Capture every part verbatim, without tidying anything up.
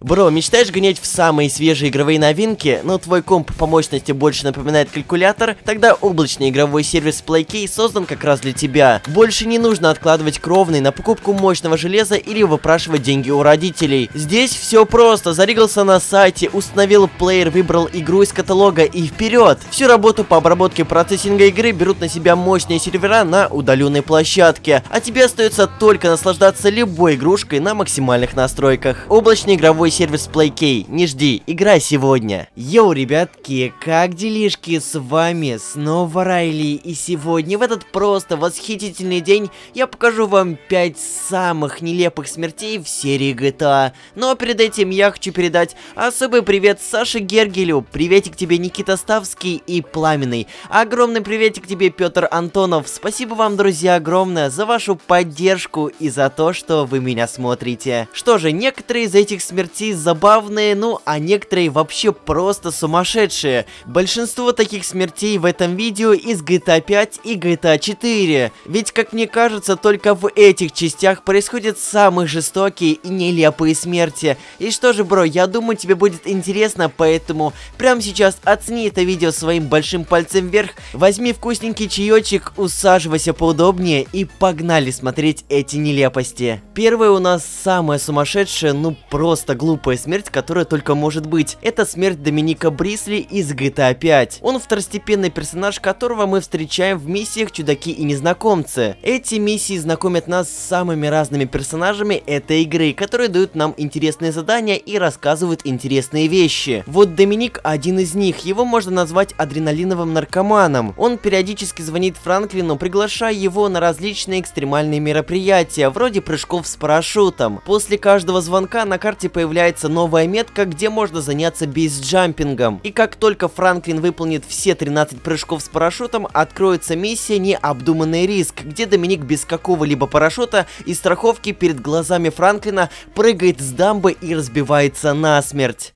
Бро, мечтаешь гонять в самые свежие игровые новинки, но твой комп по мощности больше напоминает калькулятор? Тогда облачный игровой сервис PlayKey создан как раз для тебя. Больше не нужно откладывать кровный на покупку мощного железа или выпрашивать деньги у родителей. Здесь все просто. Зарегался на сайте, установил плеер, выбрал игру из каталога и вперед. Всю работу по обработке процессинга игры берут на себя мощные сервера на удаленной площадке, а тебе остается только наслаждаться любой игрушкой на максимальных настройках. Облачный игровой сервис PlayKey. Не жди, играй сегодня. Йоу, ребятки, как делишки? С вами снова Райли, и сегодня в этот просто восхитительный день я покажу вам пять самых нелепых смертей в серии джи ти эй. Но перед этим я хочу передать особый привет Саше Гергелю, приветик тебе Никита Ставский и Пламенный, огромный приветик тебе Петр Антонов. Спасибо вам, друзья, огромное за вашу поддержку и за то, что вы меня смотрите. Что же, некоторые из этих смертей забавные, ну а некоторые вообще просто сумасшедшие. Большинство таких смертей в этом видео из джи ти эй пять и джи ти эй четыре. Ведь, как мне кажется, только в этих частях происходят самые жестокие и нелепые смерти. И что же, бро, я думаю, тебе будет интересно, поэтому прямо сейчас оцени это видео своим большим пальцем вверх, возьми вкусненький чаечек, усаживайся поудобнее и погнали смотреть эти нелепости. Первая у нас самая сумасшедшая, ну просто глупая смерть, которая только может быть. Это смерть Доминика Брисли из джи ти эй пять. Он второстепенный персонаж, которого мы встречаем в миссиях «Чудаки и незнакомцы». Эти миссии знакомят нас с самыми разными персонажами этой игры, которые дают нам интересные задания и рассказывают интересные вещи. Вот Доминик один из них, его можно назвать адреналиновым наркоманом. Он периодически звонит Франклину, приглашая его на различные экстремальные мероприятия, вроде прыжков с парашютом. После каждого звонка на карте появляется новая метка, где можно заняться бейсджампингом. И как только Франклин выполнит все тринадцать прыжков с парашютом, откроется миссия «Необдуманный риск», где Доминик без какого-либо парашюта и страховки перед глазами Франклина прыгает с дамбы и разбивается насмерть.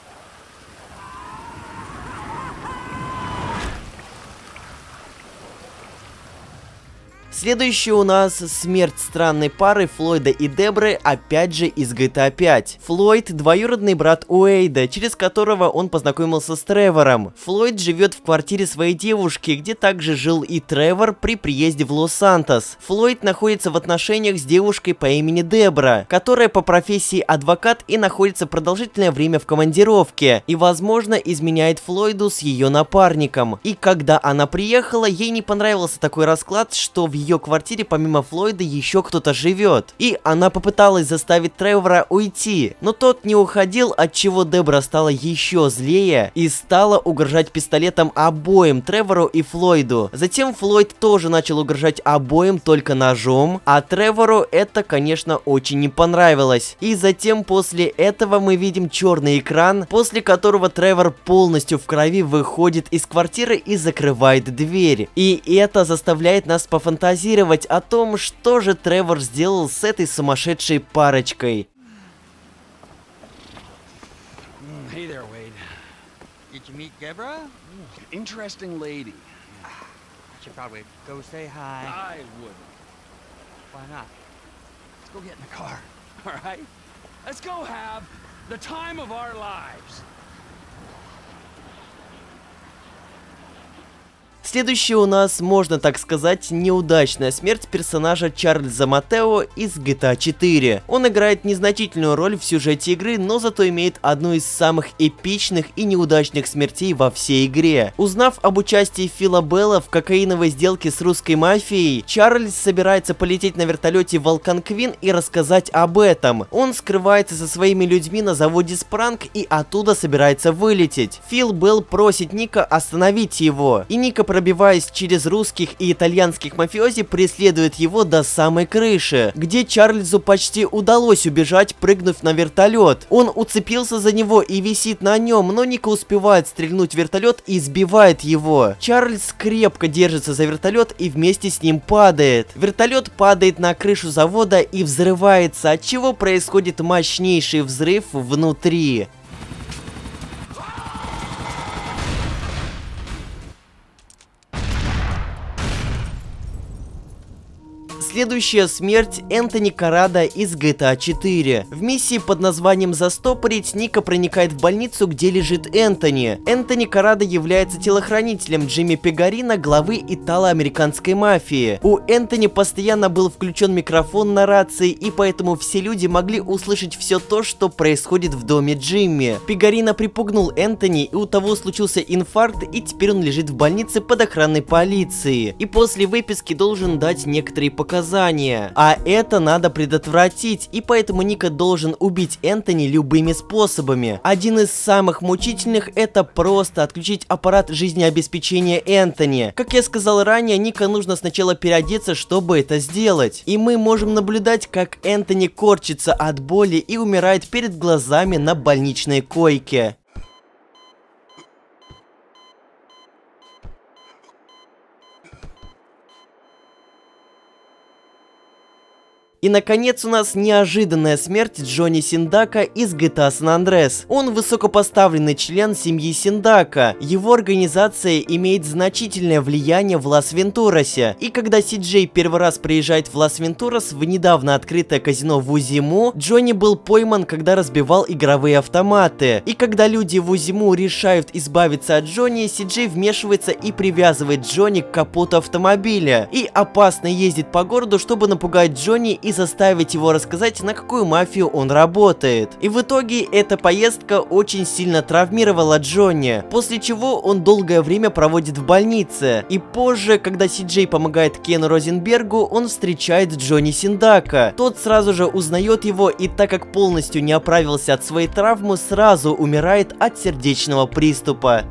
Следующий у нас смерть странной пары Флойда и Дебры, опять же из джи ти эй пять. Флойд — двоюродный брат Уэйда, через которого он познакомился с Тревором. Флойд живет в квартире своей девушки, где также жил и Тревор при приезде в Лос-Сантос. Флойд находится в отношениях с девушкой по имени Дебра, которая по профессии адвокат и находится продолжительное время в командировке, и, возможно, изменяет Флойду с ее напарником. И когда она приехала, ей не понравился такой расклад, что в ее квартире помимо Флойда еще кто-то живет. И она попыталась заставить Тревора уйти, но тот не уходил, от чего Дебра стала еще злее и стала угрожать пистолетом обоим Тревору и Флойду. Затем Флойд тоже начал угрожать обоим только ножом, а Тревору это, конечно, очень не понравилось. И затем после этого мы видим черный экран, после которого Тревор полностью в крови выходит из квартиры и закрывает дверь. И это заставляет нас пофантазировать о том, что же Тревор сделал с этой сумасшедшей парочкой. Hey there, Wade. Did you meet Deborah? Interesting lady. I should probably go say hi. I wouldn't. Why not? Let's go get in the car. All right? Let's go have the time of our lives. Следующая у нас, можно так сказать, неудачная смерть персонажа Чарльза Матео из джи ти эй четыре. Он играет незначительную роль в сюжете игры, но зато имеет одну из самых эпичных и неудачных смертей во всей игре. Узнав об участии Фила Белла в кокаиновой сделке с русской мафией, Чарльз собирается полететь на вертолете в Алконквин и рассказать об этом. Он скрывается со своими людьми на заводе Спранг и оттуда собирается вылететь. Фил Белл просит Ника остановить его, и Ника, пробиваясь через русских и итальянских мафиози, преследует его до самой крыши, где Чарльзу почти удалось убежать, прыгнув на вертолет. Он уцепился за него и висит на нем, но Ника успевает стрельнуть в вертолет и сбивает его. Чарльз крепко держится за вертолет и вместе с ним падает. Вертолет падает на крышу завода и взрывается, от чего происходит мощнейший взрыв внутри. Следующая смерть — Энтони Коррадо из джи ти эй четыре. В миссии под названием «Застопорить» Ника проникает в больницу, где лежит Энтони. Энтони Коррадо является телохранителем Джимми Пегарина, главы итало-американской мафии. У Энтони постоянно был включен микрофон на рации, и поэтому все люди могли услышать все то, что происходит в доме Джимми. Пегарина припугнул Энтони, и у того случился инфаркт, и теперь он лежит в больнице под охраной полиции. И после выписки должен дать некоторые показания. А это надо предотвратить, и поэтому Ника должен убить Энтони любыми способами. Один из самых мучительных — это просто отключить аппарат жизнеобеспечения Энтони. Как я сказал ранее, Ника нужно сначала переодеться, чтобы это сделать. И мы можем наблюдать, как Энтони корчится от боли и умирает перед глазами на больничной койке. И, наконец, у нас неожиданная смерть Джонни Синдака из джи ти эй San Andreas. Он высокопоставленный член семьи Синдака. Его организация имеет значительное влияние в Лас-Вентурасе. И когда Си-Джей первый раз приезжает в Лас-Вентурас в недавно открытое казино в Узиму, Джонни был пойман, когда разбивал игровые автоматы. И когда люди в Узиму решают избавиться от Джонни, Си-Джей вмешивается и привязывает Джонни к капоту автомобиля. И опасно ездит по городу, чтобы напугать Джонни и заставить его рассказать, на какую мафию он работает. И в итоге эта поездка очень сильно травмировала Джонни, после чего он долгое время проводит в больнице. И позже, когда Си-Джей помогает Кену Розенбергу, он встречает Джонни Синдака. Тот сразу же узнает его, и так как полностью не оправился от своей травмы, сразу умирает от сердечного приступа.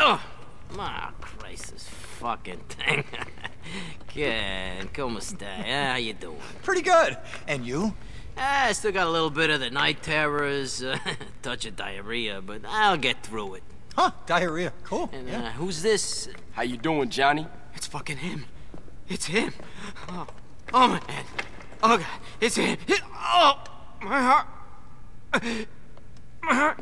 Good, como esta? How you doing? Pretty good. And you? Ah, I still got a little bit of the night terrors, uh, touch of diarrhea, but I'll get through it. Huh, diarrhea. Cool. And yeah. uh, who's this? How you doing, Johnny? It's fucking him. It's him. Oh, oh my head. Oh God, it's him. It, oh, my heart. My heart.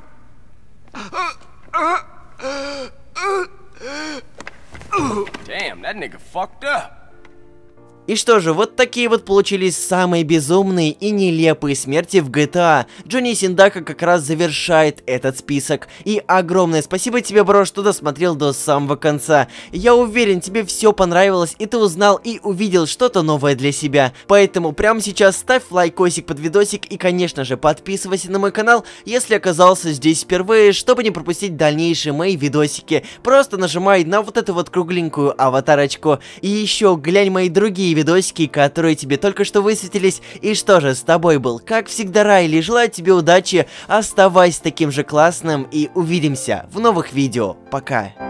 Damn, that nigga fucked up. И что же, вот такие вот получились самые безумные и нелепые смерти в джи ти эй. Джонни Синдака как раз завершает этот список. И огромное спасибо тебе, бро, что досмотрел до самого конца. Я уверен, тебе все понравилось, и ты узнал и увидел что-то новое для себя. Поэтому прямо сейчас ставь лайкосик под видосик и, конечно же, подписывайся на мой канал, если оказался здесь впервые, чтобы не пропустить дальнейшие мои видосики. Просто нажимай на вот эту вот кругленькую аватарочку. И еще глянь мои другие видосики, которые тебе только что высветились. И что же, с тобой был, как всегда, Райли. Желаю тебе удачи, оставайся таким же классным и увидимся в новых видео. Пока.